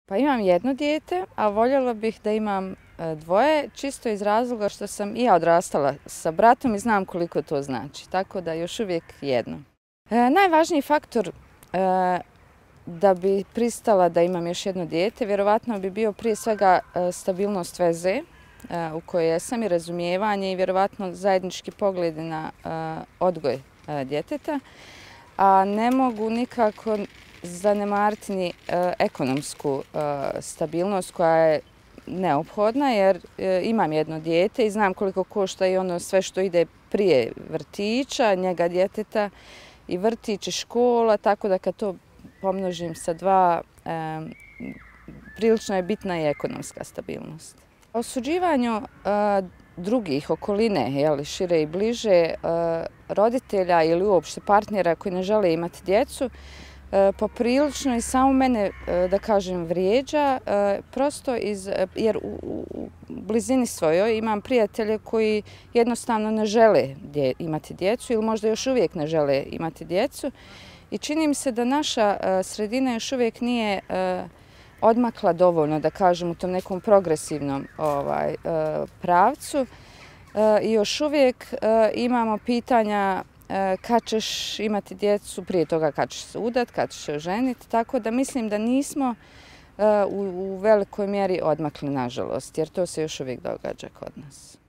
Pa imam jedno dijete, a voljela bih da imam dvoje, čisto iz razloga što sam i ja odrastala sa bratom i znam koliko to znači, tako da još uvijek jedno. Najvažniji faktor da bi pristala da imam još jedno dijete, vjerovatno bi bio prije svega stabilnost veze u kojoj jesam i razumijevanje i vjerovatno zajednički pogledi na odgoj djeteta, a ne mogu nikako zanemariti ni ekonomsku stabilnost koja je neophodna jer imam jedno dijete i znam koliko košta i ono sve što ide prije vrtića, njega djeteta i vrtić i škola, tako da kad to pomnožim sa dva, prilično je bitna i ekonomska stabilnost. Osuđivanju drugih, okoline, šire i bliže, roditelja ili uopšte partnera koji ne žele imati djecu, poprilično i samo mene, da kažem, vrijeđa, prosto jer u blizini svojoj imam prijatelje koji jednostavno ne žele imati djecu ili možda još uvijek ne žele imati djecu i čini mi se da naša sredina još uvijek nije odmakla dovoljno, da kažem, u tom nekom progresivnom pravcu i još uvijek imamo pitanja kad ćeš imati djecu, prije toga kad ćeš se udati, kad ćeš se oženiti, tako da mislim da nismo u velikoj mjeri odmakli, nažalost, jer to se još uvijek događa kod nas.